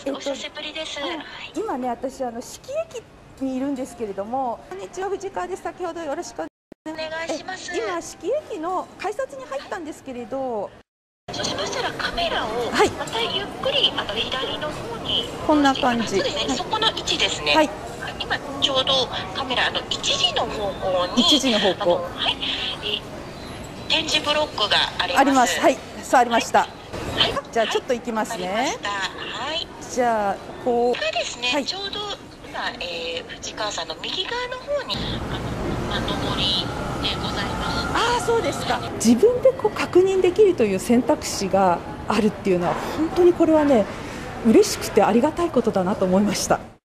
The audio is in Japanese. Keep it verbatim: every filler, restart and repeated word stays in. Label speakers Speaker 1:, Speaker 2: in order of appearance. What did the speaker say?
Speaker 1: えっと、お久しぶりです。はい、
Speaker 2: 今ね、私あの四季駅にいるんですけれども、こんにちは、藤川です。先ほどよろしく
Speaker 1: お願いします。
Speaker 2: 今四季駅の改札に入ったんですけれど、
Speaker 1: そうしましたらカメラをまたゆっくりあの左の方に、
Speaker 2: こんな感じ。
Speaker 1: そうですね、はい、そこの位置ですね。
Speaker 2: はい。
Speaker 1: 今ちょうどカメラあの一時の方向に、
Speaker 2: 一時の方向。
Speaker 1: はい。えー、展示ブロックがあります。
Speaker 2: あります。はい。座りました。はい。
Speaker 1: はい、
Speaker 2: じゃあちょっと行きますね。
Speaker 1: はい。
Speaker 2: じゃあこう。
Speaker 1: これですね、はい、ちょうど今、えー、藤川さんの右側の方にあの馬上りでございます。
Speaker 2: ああ、そうですか。自分でこう確認できるという選択肢があるっていうのは本当にこれはね、嬉しくてありがたいことだなと思いました。